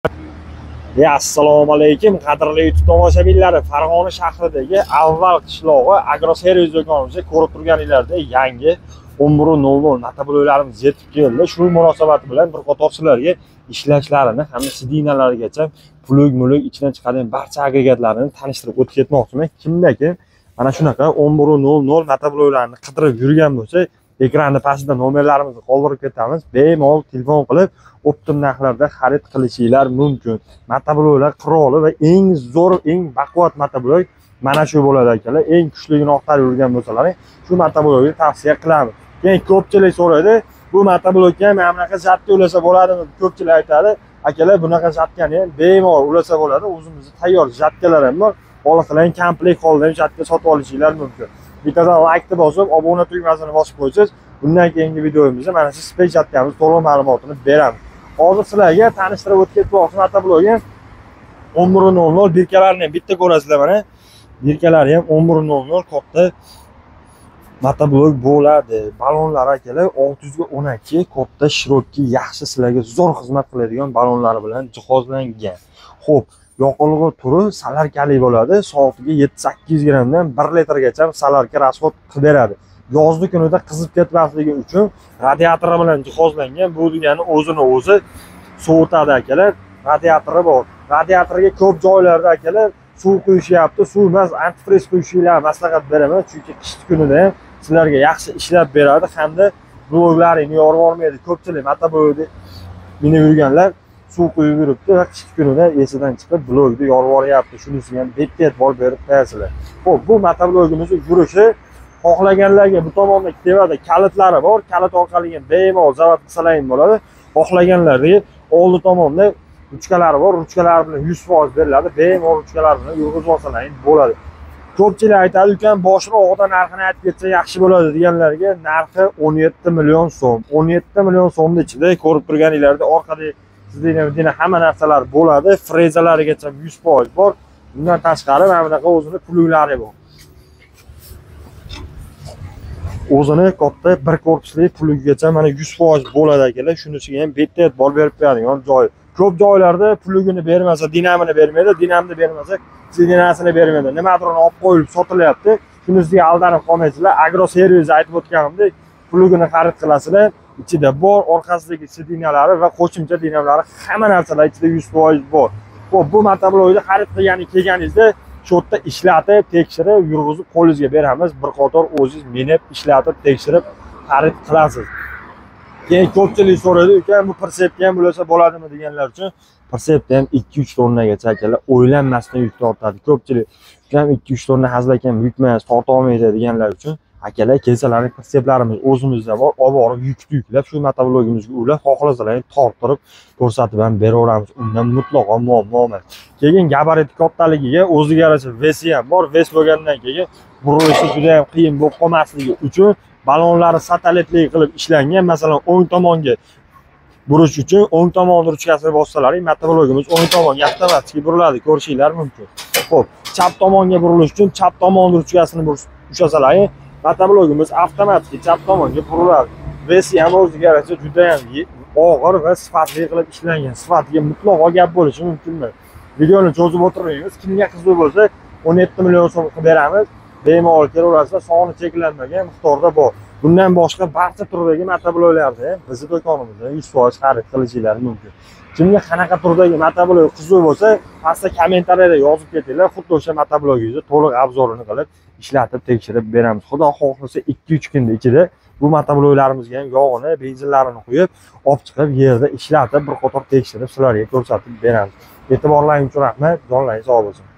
Assalomu alaykum qadrli YouTube tomoshabinlari. Farg'ona shahridagi avval qishlog'i agroservis do'konimizda ko'rib turganinglardek yangi 11:00 motobloklarimiz yetib keldi. Shu munosabati bilan bir qator sizlarga ishlashlarini hamda sidinalarigacha plug ichidan chiqadigan barcha agregatlarini tanishtirib o'tib ketmoqchiman. Kimdaki mana shunaqa 11:00 motobloklarni qidirib yurgan bo'lsa, ekranning pastida nomerlarimizni qoldirib ketamiz. Bemalol telefon qilib optim narxlarda xarid qilishinglar mumkin. Motobloklar qiroli va eng zo'r, eng baquvvat motoblok mana shu bo'ladi akalar. Eng kuchligini oqtarib yurgan bo'lsalaring, shu motoblokni tavsiya qilamiz. Keyin ko'pchilik so'raydi, bu motoblokka mana bunaqa zatka ulasa bo'ladimi? Ko'pchilik aytadi, akalar bunaqa zatkani ham bemalol ulasa bo'ladi. O'zimizda tayyor zatkalar ham bor. Xohlasangiz komplekt holda zatka sotib olishinglar mumkin. Bittadan like bosib, obuna tugmasini bosib qo'ysangiz, bundan keyingi videomizda mana shu spek zatkamiz to'liq ma'lumotini beramiz. Hozir sizlarga tanishtirib o'tib ketmoqchi motoblokni 11:00 birkalarini ham bitta ko'rasizlar mana. Birkalari ham 11:00 katta motoblok bo'ladi. Balonlar akalar 612 katta shirokki yaxshi sizlarga zo'r xizmat qiladigan balonlar bilan jihozlangan. Xo'p, yoqilg'i turi salarkali bo'ladi. Soatiga 7-8 grammdan 1 litrgacha salarka rasxod qilib beradi. Yozgi kunida qizib ketmasligi uchun radiator bilan jihozlangan. Bu degani o'zini o'zi sovutadi akalar. Radiatori bor. Radiatorga ko'p joylarda akalar suv quyishyapti. Suv emas, antifriz quyishinglar maslahat beraman, chunki qish kunida ham sizlarga yaxshi ishlab beradi hamda bloklarini yorib olmaydi. Ko'pchilik motoblokda minib yurganlar suv quyib yuribdi va qish kunida esidan chiqib blokni yorib olyapti. Shunisiga ham bitta e'tibor berib qo'yasizlar. Xo'p, bu motoblogimizning yurishi xohlaganlarga bu tomonda tevada kalitlari bor. Kalit orqali ham bemalol zavat qilsalaring bo'ladi. Xohlaganlarga oldi tomonda ruchkalari bor. Ruchkalar bilan 100% beriladi. Bemalol ruchkalar bilan yurg'izib olsalaring bo'ladi. Ko'pchilik aytadi, "Ukan boshini o'g'da narxini aytib ketsa yaxshi bo'ladi" deganlarga narxi 17 million so'm. 17 million so'mning ichida ko'rib turganinglarda orqada sizning hamma narsalar bo'ladi. Frezalarigacha 100% bor. Bundan tashqari mana bunaqa o'zini pluglari bor. O'zini katta bir korpusli pluggacha mana 100% bo'ladi akalar. Shunisiga ham bitta e'tibor berib qo'yadigan joy. Ko'p joylarda plugini bermasa, dinamini bermaydi, dinamini bermasa, sidinasini bermaydi. Nimadir olib qo'yib sotilyapti. Shunisiga aldanib qolmaysizlar. Agroservis aytib o'tganimdek, plugini xarid qilasizlar. Ichida bor, orqasidagi sidinalari va qo'shimcha dinamlari hamma narsalar ichida 100% bor. Xo'p, bu motoblokni xarid kelganingizda shu yerda ishlatib, tekshirib, yurg'izib qo'lingizga beramiz. Bir qator o'zingiz minib, ishlatib, tekshirib xarid qilasiz. Keyin ko'pchilik so'raydi, "Ukan, bu persepka ham bo'lsa bo'ladimi?" deganlar uchun persepka ham 2-3 tonnagacha akalar o'ylanmasdan yuk tortadi. Ko'pchilik, "Ukan, 2-3 tonna hazlakam yukmas, torta olmaydi" deganlar uchun akalar kelsalaring perseplarimiz o'zimizda bor. Olib borib yukni yuklab shu motoblogimizga ulab, xohlasalar tortirib ko'rsatib ham beraveramiz. Undan mutlaqo muammo emas. Keyin gabarit kattaligiga o'ziga yarasha vesi ham bor. Ves bo'lgandan keyin burilishi juda ham qiyin bo'lib qolmasligi uchun balonlari satelitli qilib ishlangan. Masalan, o'ng tomonga burish uchun o'ng tomon ruchkasini bossalaring, motoblogimiz o'ng tomonga avtomatik buriladi, ko'rishinglar mumkin. Xo'p, chap tomonga burilish uchun chap tomon ruchkasini ushlasalaring, motoblogimiz avtomatik chap tomonga buriladi. Vesi ham o'ziga yarasha juda ham og'ir va sifatli qilib ishlangan. Sifatiga mutlaqo gap bo'lishi mumkin emas. Videoni cho'zib o'tirmaymiz. Kimga qiziq bo'lsa 17 million so'm qilib beramiz. Bemalol kelaverasizlar, soni cheklanmagan miqdorda bor. Bundan boshqa barcha turdagi motobloklarni bizning do'konimizda 100% xarid qilishinglar mumkin. Kimga qanaqa turdagi motoblok qiziq bo'lsa, pastda kommentariyada yozib ketinglar. Xuddi o'sha motoblogingizni to'liq obzorini qilib, ishlatib, tekshirib beramiz. Xudo xohlasa 2-3 kunda ichida bu motobloklarimizga ham yog'ini, benzinlarini qo'yib, olib chiqib yerda ishlatib, bir qator tekshirib sizlarga ko'rsatib beramiz. E'tiborlaringiz uchun rahmat. Jonlaringiz sog' bo'lsin.